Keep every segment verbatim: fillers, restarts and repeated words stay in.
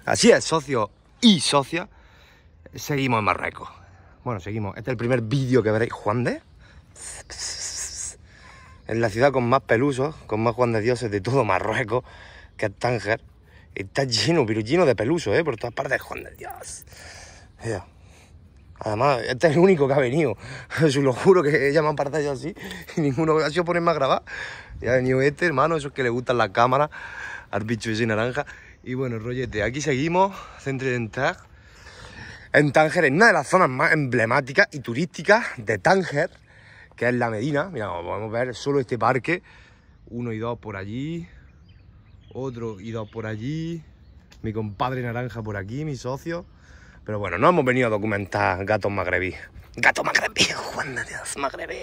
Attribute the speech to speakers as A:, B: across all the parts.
A: Así es, socios y socias, seguimos en Marruecos. Bueno, seguimos. Este es el primer vídeo que veréis. ¿Juan de? En la ciudad con más pelusos, con más Juan de Dioses de todo Marruecos, que es Tánger. Está lleno, pero lleno de pelusos, ¿eh? Por todas partes, Juan de Dios. Yeah. Además, este es el único que ha venido. Os lo juro que ya me han parado así y ninguno ha sido ponerme a grabar. Ya ha venido este, hermano, esos que le gustan las cámaras, al bicho ese naranja. Y bueno, rollete, aquí seguimos, centro de Tánger. En Tánger, en una de las zonas más emblemáticas y turísticas de Tánger, que es la Medina. Mira, podemos ver solo este parque. Uno y dos por allí. Otro y dos por allí. Mi compadre naranja por aquí, mi socio. Pero bueno, no hemos venido a documentar gatos magrebí. Gato magrebí, Juan de Dios, magrebí.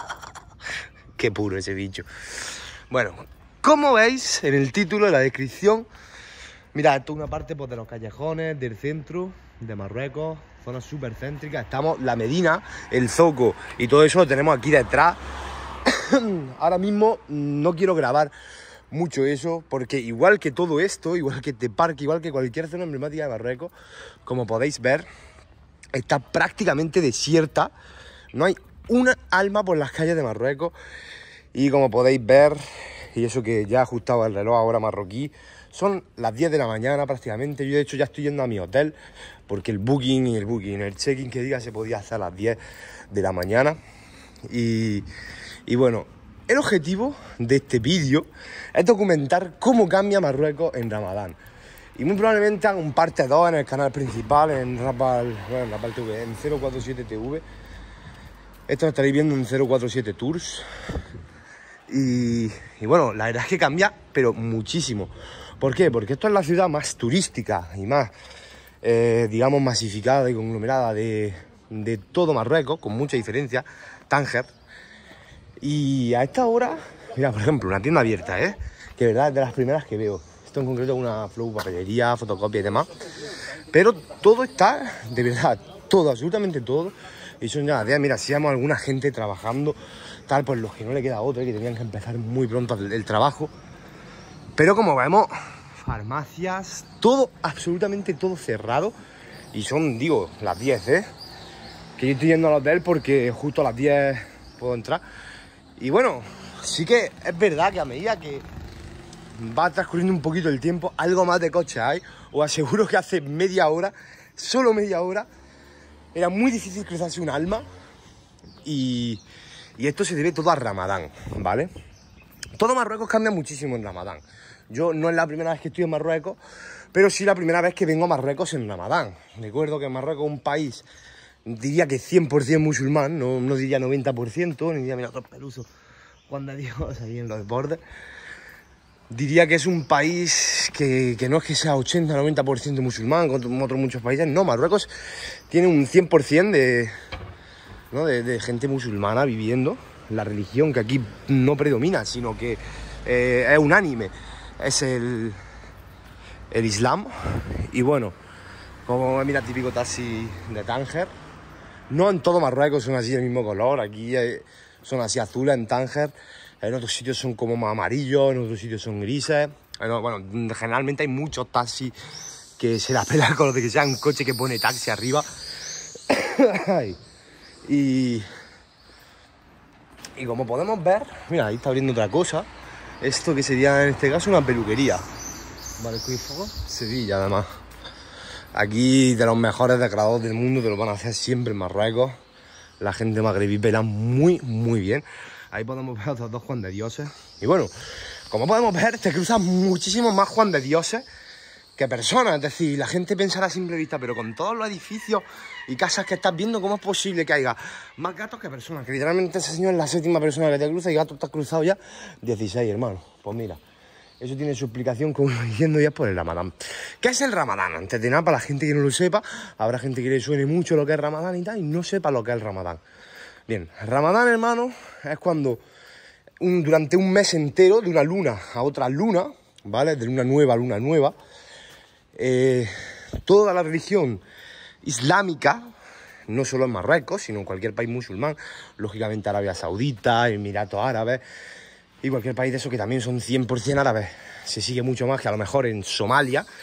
A: Qué puro ese bicho. Bueno, como veis en el título, en la descripción, mirad, esto es una parte pues, de los callejones del centro de Marruecos, zona súper céntrica. Estamos, la Medina, el Zoco y todo eso lo tenemos aquí detrás. Ahora mismo no quiero grabar mucho eso, porque igual que todo esto, igual que este parque, igual que cualquier zona emblemática de Marruecos, como podéis ver, está prácticamente desierta. No hay una alma por las calles de Marruecos. Y como podéis ver, y eso que ya he ajustado el reloj ahora marroquí, son las diez de la mañana prácticamente. Yo de hecho ya estoy yendo a mi hotel, porque el booking y el booking, el check-in que diga se podía hacer a las diez de la mañana. Y, y bueno, el objetivo de este vídeo es documentar cómo cambia Marruecos en Ramadán. Y muy probablemente haga un parte dos en el canal principal, en Rapal, bueno, en Rapal T V, en cero cuatro siete T V. Esto lo estaréis viendo en cero cuatro siete Tours. Y, y bueno, la verdad es que cambia, pero muchísimo. ¿Por qué? Porque esto es la ciudad más turística y más, eh, digamos, masificada y conglomerada de, de todo Marruecos, con mucha diferencia, Tánger. Y a esta hora, mira, por ejemplo, una tienda abierta, ¿eh? Que de verdad es de las primeras que veo. Esto en concreto es una flow, papelería, fotocopia y demás. Pero todo está, de verdad, todo, absolutamente todo. Y son ya las diez, mira, si llamo a alguna gente trabajando, tal, pues los que no le queda otro, que tenían que empezar muy pronto el, el trabajo. Pero como vemos, farmacias, todo, absolutamente todo cerrado. Y son, digo, las diez, ¿eh? Que yo estoy yendo al hotel porque justo a las diez puedo entrar. Y bueno, sí que es verdad que a medida que va transcurriendo un poquito el tiempo, algo más de coche hay. Os aseguro que hace media hora, solo media hora, era muy difícil cruzarse un alma. Y, y esto se debe todo a Ramadán, ¿vale? Todo Marruecos cambia muchísimo en Ramadán. Yo no es la primera vez que estoy en Marruecos, pero sí la primera vez que vengo a Marruecos en Ramadán. Recuerdo que Marruecos es un país, diría que cien por cien musulmán, no, no diría noventa por ciento, ni diría, mira, otros pelusos, Juan de Dios, ahí en los bordes. Diría que es un país que, que no es que sea ochenta noventa por ciento musulmán, como otros muchos países. No, Marruecos tiene un cien por cien de, ¿no? de, de gente musulmana viviendo. La religión que aquí no predomina, sino que eh, es unánime, es el, el Islam. Y bueno, como mira, típico taxi de Tánger. No en todo Marruecos son así del mismo color, aquí hay, son así azules en Tánger. En otros sitios son como más amarillos, en otros sitios son grises. Bueno, generalmente hay muchos taxis que se la pelan con lo de que sea un coche que pone taxi arriba. y, y como podemos ver, mira, ahí está abriendo otra cosa. Esto que sería en este caso una peluquería. Vale, Sevilla además. Aquí de los mejores decorados del mundo, te lo van a hacer siempre en Marruecos. La gente magrebí pela muy, muy bien. Ahí podemos ver a otros dos Juan de Dioses. Y bueno, como podemos ver, te cruzan muchísimos más Juan de Dioses que personas. Es decir, la gente pensará a simple vista, pero con todos los edificios y casas que estás viendo, ¿cómo es posible que haya más gatos que personas? Que literalmente ese señor es la séptima persona que te cruza y gatos te has cruzado ya dieciséis, hermano. Pues mira, eso tiene su explicación, como diciendo ya, por el Ramadán. ¿Qué es el Ramadán? Antes de nada, para la gente que no lo sepa, habrá gente que le suene mucho lo que es Ramadán y tal, y no sepa lo que es el Ramadán. Bien, Ramadán, hermano, es cuando un, durante un mes entero, de una luna a otra luna, ¿vale? De luna nueva a luna nueva, eh, toda la religión islámica, no solo en Marruecos, sino en cualquier país musulmán, lógicamente Arabia Saudita, Emiratos Árabes y cualquier país de eso que también son cien por cien árabes, se sigue mucho más que a lo mejor en Somalia,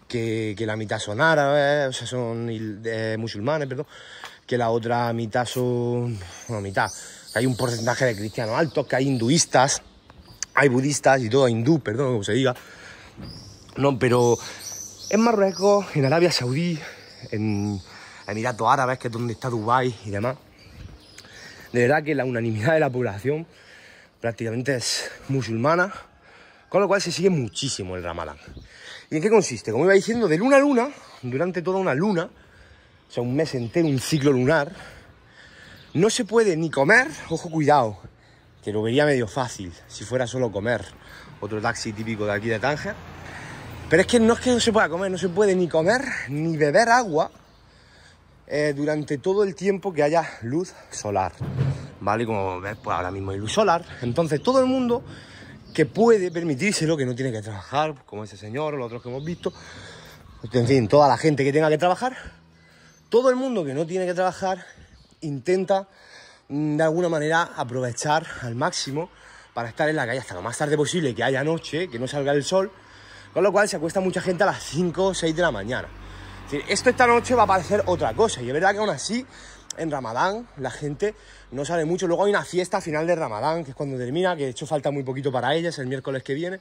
A: que, que la mitad son árabes, o sea, son eh, musulmanes, perdón, que la otra mitad son, bueno, mitad, que hay un porcentaje de cristianos altos, que hay hinduistas, hay budistas y todo, hindú, perdón, como se diga. No, pero en Marruecos, en Arabia Saudí, en Emiratos Árabes, que es donde está Dubái y demás, de verdad que la unanimidad de la población prácticamente es musulmana, con lo cual se sigue muchísimo el Ramadán. ¿Y en qué consiste? Como iba diciendo, de luna a luna, durante toda una luna, o sea, un mes entero, un ciclo lunar, no se puede ni comer, ojo, cuidado, que lo vería medio fácil si fuera solo comer, otro taxi típico de aquí de Tánger, pero es que no es que no se pueda comer, no se puede ni comer ni beber agua eh, durante todo el tiempo que haya luz solar, ¿vale? Como ves, pues ahora mismo hay luz solar, entonces todo el mundo que puede permitírselo, que no tiene que trabajar, como ese señor o los otros que hemos visto, en fin, toda la gente que tenga que trabajar, todo el mundo que no tiene que trabajar intenta de alguna manera aprovechar al máximo para estar en la calle hasta lo más tarde posible, que haya noche, que no salga el sol, con lo cual se acuesta mucha gente a las cinco o seis de la mañana. Es decir, esto esta noche va a parecer otra cosa, y es verdad que aún así en Ramadán la gente no sale mucho. Luego hay una fiesta final de Ramadán, que es cuando termina, que de hecho falta muy poquito para ella, es el miércoles que viene.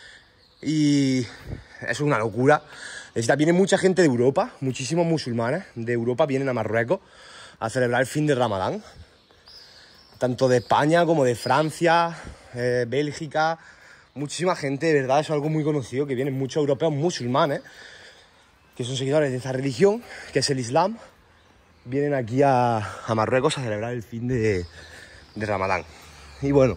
A: Y es una locura. Viene mucha gente de Europa, muchísimos musulmanes de Europa vienen a Marruecos a celebrar el fin de Ramadán. Tanto de España como de Francia, eh, Bélgica, muchísima gente, de verdad, eso es algo muy conocido, que vienen muchos europeos musulmanes, que son seguidores de esta religión, que es el Islam, vienen aquí a, a Marruecos a celebrar el fin de, de Ramadán. Y bueno,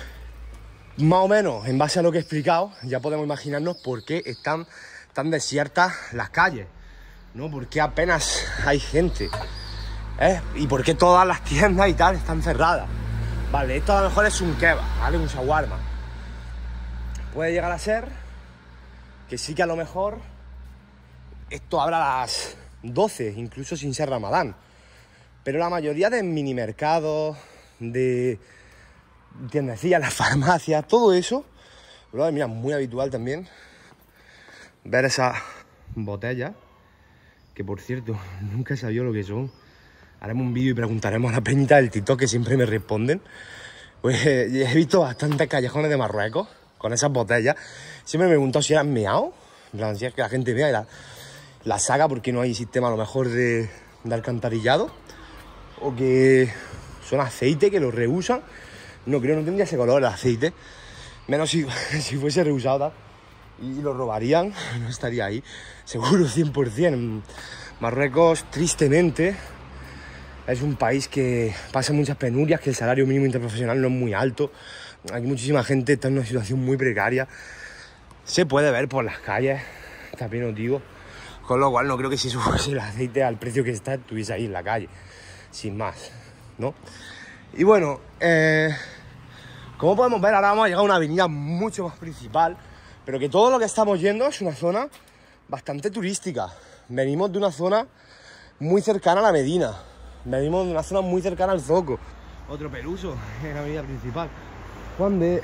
A: más o menos, en base a lo que he explicado, ya podemos imaginarnos por qué están tan desiertas las calles, ¿no? Por qué apenas hay gente, ¿eh? Y por qué todas las tiendas y tal están cerradas. Vale, esto a lo mejor es un kebab, ¿vale? Un shawarma. Puede llegar a ser que sí que a lo mejor esto abra a las doce, incluso sin ser Ramadán. Pero la mayoría de mini mercados, de tiendecillas, las farmacias, todo eso, bro, mira, muy habitual también ver esas botellas, que por cierto, nunca he sabido lo que son. Haremos un vídeo y preguntaremos a la peñita del TikTok, que siempre me responden. Pues eh, he visto bastantes callejones de Marruecos con esas botellas. Siempre me he preguntado si eran meados, en plan, si es que la gente vea y la, la saca porque no hay sistema a lo mejor de, de alcantarillado, o que son aceite, que lo reusan. No creo, no tendría ese color el aceite, menos si, si fuese reusado tal, y lo robarían, no estaría ahí, seguro, cien por cien. Marruecos, tristemente, es un país que pasa muchas penurias, que el salario mínimo interprofesional no es muy alto. Aquí muchísima gente está en una situación muy precaria. Se puede ver por las calles, también os digo. Con lo cual no creo que si subiese el aceite al precio que está, estuviese ahí en la calle. Sin más, ¿no? Y bueno, eh, como podemos ver, ahora vamos a llegar a una avenida mucho más principal, pero que todo lo que estamos yendo es una zona bastante turística. Venimos de una zona muy cercana a la Medina. Venimos de una zona muy cercana al Zoco. Otro Peluso en la avenida principal. Juan de...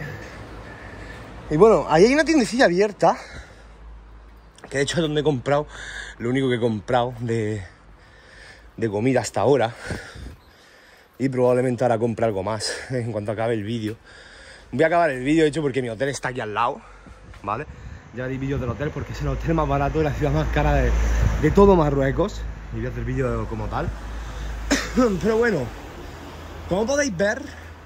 A: Y bueno, ahí hay una tiendecilla abierta, que de hecho es donde he comprado, lo único que he comprado de, de comida hasta ahora. Y probablemente ahora compre algo más en cuanto acabe el vídeo. Voy a acabar el vídeo, de hecho, porque mi hotel está aquí al lado, ¿vale? Ya haré vídeos del hotel porque es el hotel más barato de la ciudad más cara de, de todo Marruecos. Y voy a hacer vídeo como tal. Pero bueno, como podéis ver,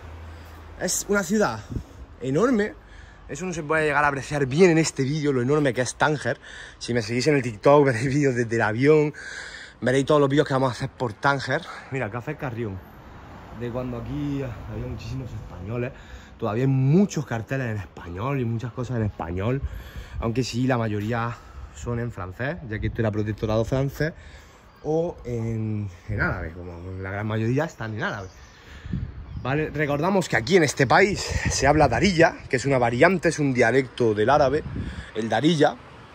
A: es una ciudad enorme. Eso no se puede llegar a apreciar bien en este vídeo, lo enorme que es Tánger. Si me seguís en el TikTok, veréis vídeos desde el avión, veréis todos los vídeos que vamos a hacer por Tánger. Mira, Café Carrión, de cuando aquí había muchísimos españoles. Todavía hay muchos carteles en español y muchas cosas en español, aunque sí, la mayoría son en francés, ya que esto era protectorado francés, o en, en árabe, como la gran mayoría están en árabe. Vale, recordamos que aquí en este país se habla darilla, que es una variante, es un dialecto del árabe, el darilla,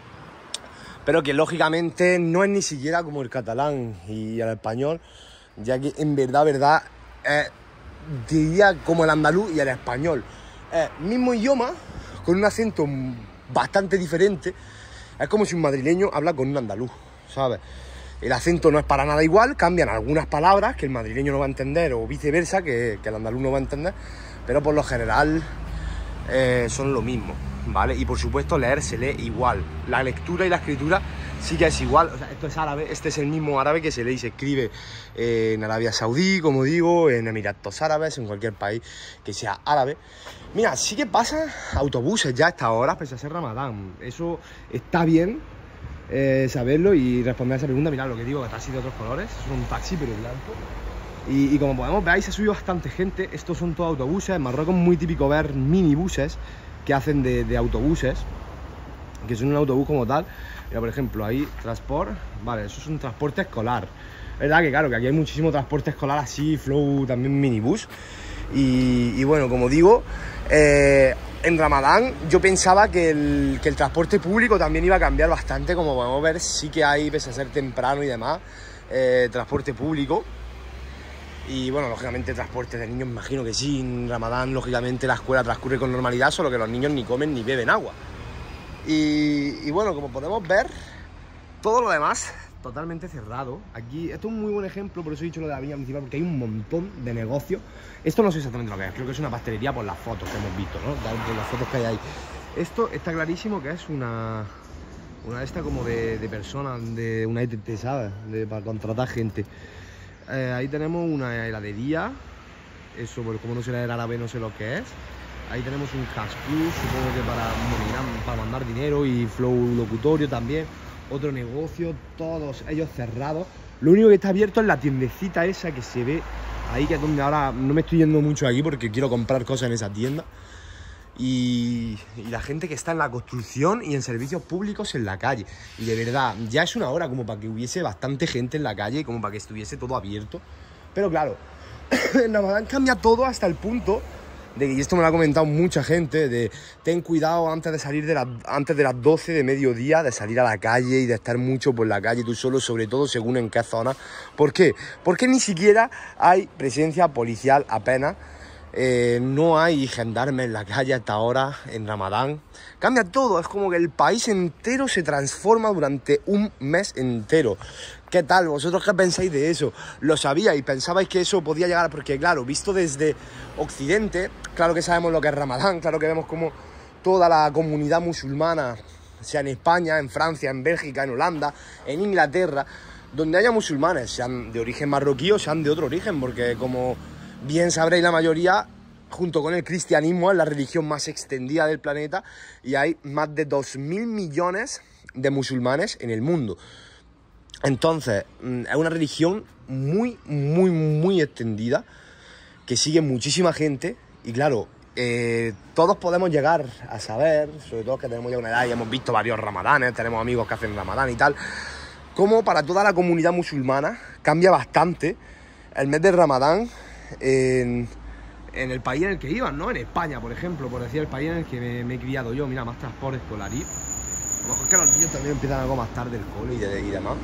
A: pero que lógicamente no es ni siquiera como el catalán y el español, ya que en verdad, verdad, eh, diría como el andaluz y el español. Eh, mismo idioma, con un acento bastante diferente, Es como si un madrileño habla con un andaluz, ¿sabes? El acento no es para nada igual, cambian algunas palabras que el madrileño no va a entender o viceversa, que, que el andaluz no va a entender, pero por lo general eh, son lo mismo, ¿vale? Y por supuesto leer se lee igual, la lectura y la escritura sí que es igual. O sea, esto es árabe, este es el mismo árabe que se lee y se escribe eh, en Arabia Saudí, como digo, en Emiratos Árabes, en cualquier país que sea árabe. Mira, sí que pasan autobuses ya a estas horas, pese a ser Ramadán, eso está bien. Eh, saberlo y responder a esa pregunta. Mirad lo que digo, que taxis de otros colores, es un taxi pero blanco. Y, y como podemos ver, ahí se ha subido bastante gente. Estos son todos autobuses. En Marruecos es muy típico ver minibuses que hacen de, de autobuses, que son un autobús como tal. Mira, por ejemplo, ahí transporte, vale, eso es un transporte escolar. Es verdad que claro, que aquí hay muchísimo transporte escolar así, flow, también minibús. Y, y bueno, como digo, eh, en Ramadán yo pensaba que el, que el transporte público también iba a cambiar bastante. Como podemos ver, sí que hay, pese a ser temprano y demás, eh, transporte público. Y bueno, lógicamente transporte de niños, me imagino que sí. En Ramadán, lógicamente, la escuela transcurre con normalidad, solo que los niños ni comen ni beben agua. Y, y bueno, como podemos ver, todo lo demás totalmente cerrado. Aquí, esto es un muy buen ejemplo, por eso he dicho lo de la vía municipal, porque hay un montón de negocios. Esto no sé exactamente lo que es, creo que es una pastelería por las fotos que hemos visto, ¿no? Por las fotos que hay ahí. Esto está clarísimo que es una... Una de estas como de, de personas, de una E T T, ¿sabes? De, para contratar gente. Eh, ahí tenemos una heladería. Eso, pues como no sé leer árabe, no sé lo que es. Ahí tenemos un cash plus, supongo que para, bueno, para mandar dinero, y flow locutorio también. Otro negocio, todos ellos cerrados. Lo único que está abierto es la tiendecita esa que se ve ahí, que es donde ahora no me estoy yendo mucho aquí porque quiero comprar cosas en esa tienda. Y, y la gente que está en la construcción y en servicios públicos en la calle. Y de verdad, ya es una hora como para que hubiese bastante gente en la calle y como para que estuviese todo abierto. Pero claro, en Ramadán cambia todo hasta el punto de que, y esto me lo ha comentado mucha gente, de ten cuidado antes de salir de las, antes de las doce de mediodía, de salir a la calle y de estar mucho por la calle tú solo, sobre todo según en qué zona. ¿Por qué? Porque ni siquiera hay presencia policial apenas. Eh, no hay gendarmes en la calle hasta ahora en Ramadán. Cambia todo, es como que el país entero se transforma durante un mes entero. ¿Qué tal? ¿Vosotros qué pensáis de eso? ¿Lo sabíais? ¿Pensabais que eso podía llegar? Porque claro, visto desde Occidente, claro que sabemos lo que es Ramadán, claro que vemos como toda la comunidad musulmana, sea en España, en Francia, en Bélgica, en Holanda, en Inglaterra, donde haya musulmanes, sean de origen marroquí o sean de otro origen, porque como bien sabréis la mayoría, junto con el cristianismo es la religión más extendida del planeta y hay más de dos mil millones de musulmanes en el mundo. Entonces, es una religión muy, muy, muy extendida que sigue muchísima gente y claro, eh, todos podemos llegar a saber, sobre todo que tenemos ya una edad y hemos visto varios ramadanes, tenemos amigos que hacen ramadán y tal, como para toda la comunidad musulmana cambia bastante el mes de Ramadán en, en el país en el que iban, ¿no? En España, por ejemplo, por decir el país en el que me, me he criado yo. Mira, más transporte escolar. Y a lo mejor es que los niños también empiezan algo más tarde el cole y, de, y demás.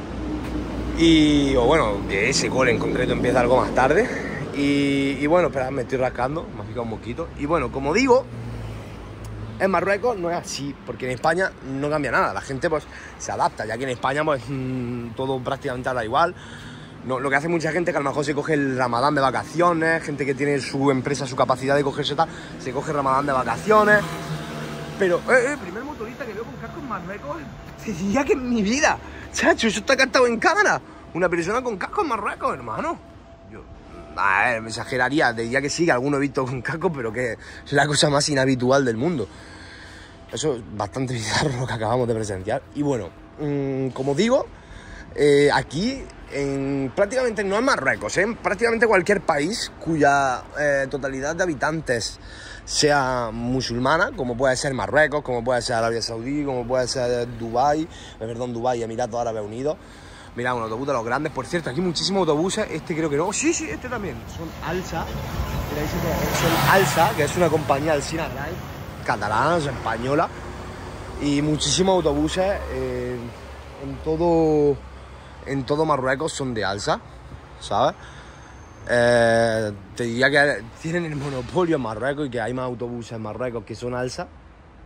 A: Y, o bueno, que ese cole en concreto empieza algo más tarde. Y, y bueno, esperad, me estoy rascando, me ha picado un mosquito. Y bueno, como digo, en Marruecos no es así, porque en España no cambia nada. La gente pues se adapta, ya que en España pues mmm, todo prácticamente da igual. No, lo que hace mucha gente que a lo mejor se coge el Ramadán de vacaciones, gente que tiene su empresa, su capacidad de cogerse tal, se coge el Ramadán de vacaciones. Pero, eh, eh, primer motorista que veo con casco en Marruecos, te diría que en mi vida, chacho, eso está captado en cámara. Una persona con casco en Marruecos, hermano. Yo, a ver, me exageraría, te diría que sí, que alguno he visto con casco, pero que es la cosa más inhabitual del mundo. Eso es bastante bizarro lo que acabamos de presenciar. Y bueno, mmm, como digo, eh, aquí... En, prácticamente no en Marruecos, ¿eh? En prácticamente cualquier país cuya eh, totalidad de habitantes sea musulmana, como puede ser Marruecos, como puede ser Arabia Saudí, como puede ser Dubái, eh, perdón, Dubái y Emiratos Árabes Unidos. Mira, un autobús de los grandes, por cierto, aquí muchísimos autobuses, este creo que no, sí, sí, este también, son Alsa, son Alsa, que es una compañía del Sina catalana, española, y muchísimos autobuses eh, en todo... En todo Marruecos son de Alsa, ¿sabes? Eh, te diría que tienen el monopolio en Marruecos y que hay más autobuses en Marruecos que son Alsa.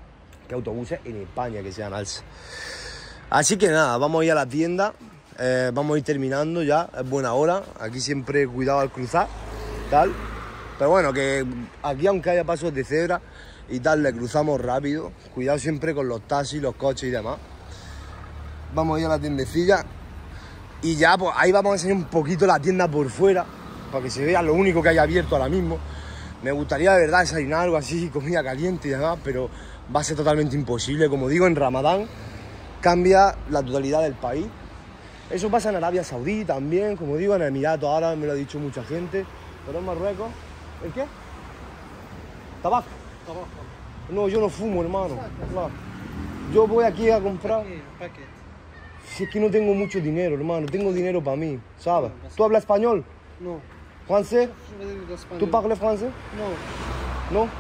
A: que autobuses en España que sean alza. Así que nada, vamos a ir a la tienda, eh, vamos a ir terminando ya, es buena hora, aquí siempre cuidado al cruzar, tal. Pero bueno, que aquí aunque haya pasos de cebra y tal, le cruzamos rápido, cuidado siempre con los taxis, los coches y demás. Vamos a ir a la tiendecilla y ya pues ahí vamos a enseñar un poquito la tienda por fuera, para que se vea lo único que hay abierto ahora mismo. Me gustaría de verdad desayunar algo así, comida caliente y demás, pero va a ser totalmente imposible. Como digo, en Ramadán cambia la totalidad del país. Eso pasa en Arabia Saudí también, como digo, en Emiratos Árabes, me lo ha dicho mucha gente. Pero en Marruecos, ¿el qué? ¿Tabaco?
B: Tabaco.
A: No, yo no fumo, hermano. Claro. Yo voy aquí a comprar... Si es que no tengo mucho dinero, hermano, tengo dinero para mí, ¿sabes? ¿Tú hablas español?
B: No.
A: ¿Francés? ¿Tú hablas francés?
B: No.
A: ¿No?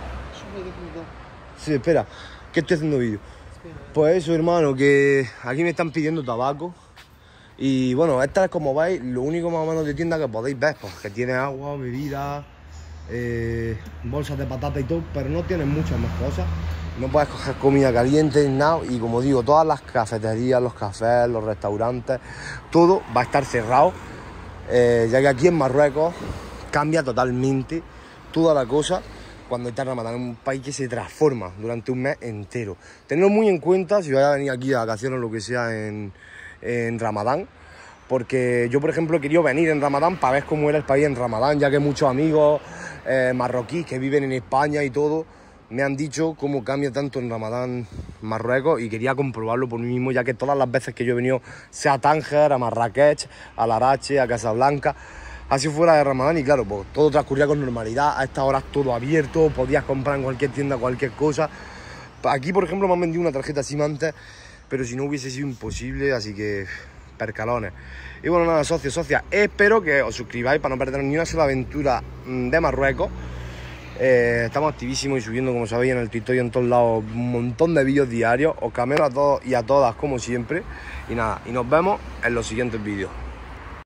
A: Sí, espera, que estoy haciendo vídeo. Pues eso, hermano, que aquí me están pidiendo tabaco. Y bueno, esta es, como veis, lo único más o menos de tienda que podéis ver, pues que tiene agua, bebida, eh, bolsas de patata y todo, pero no tiene muchas más cosas. No puedes coger comida caliente ni nada. Y como digo, todas las cafeterías, los cafés, los restaurantes, todo va a estar cerrado, eh, ya que aquí en Marruecos cambia totalmente toda la cosa cuando está Ramadán, en un país que se transforma durante un mes entero. Tenedlo muy en cuenta si vais a venir aquí de vacaciones o lo que sea en, en Ramadán, porque yo, por ejemplo, he querido venir en Ramadán para ver cómo era el país en Ramadán, ya que muchos amigos eh, marroquíes que viven en España y todo me han dicho cómo cambia tanto en Ramadán Marruecos, y quería comprobarlo por mí mismo, ya que todas las veces que yo he venido, sea a Tánger, a Marrakech, a Larache, a Casablanca, así fuera de Ramadán, y claro, pues todo transcurría con normalidad, a estas horas todo abierto, podías comprar en cualquier tienda cualquier cosa. Aquí, por ejemplo, me han vendido una tarjeta SIM antes, pero si no hubiese sido imposible, así que percalones. Y bueno, nada, socios, socias, espero que os suscribáis para no perder ni una sola aventura de Marruecos. Eh, estamos activísimos y subiendo, como sabéis, en el TikTok y en todos lados un montón de vídeos diarios. Os camelo a todos y a todas como siempre. Y nada, y nos vemos en los siguientes vídeos.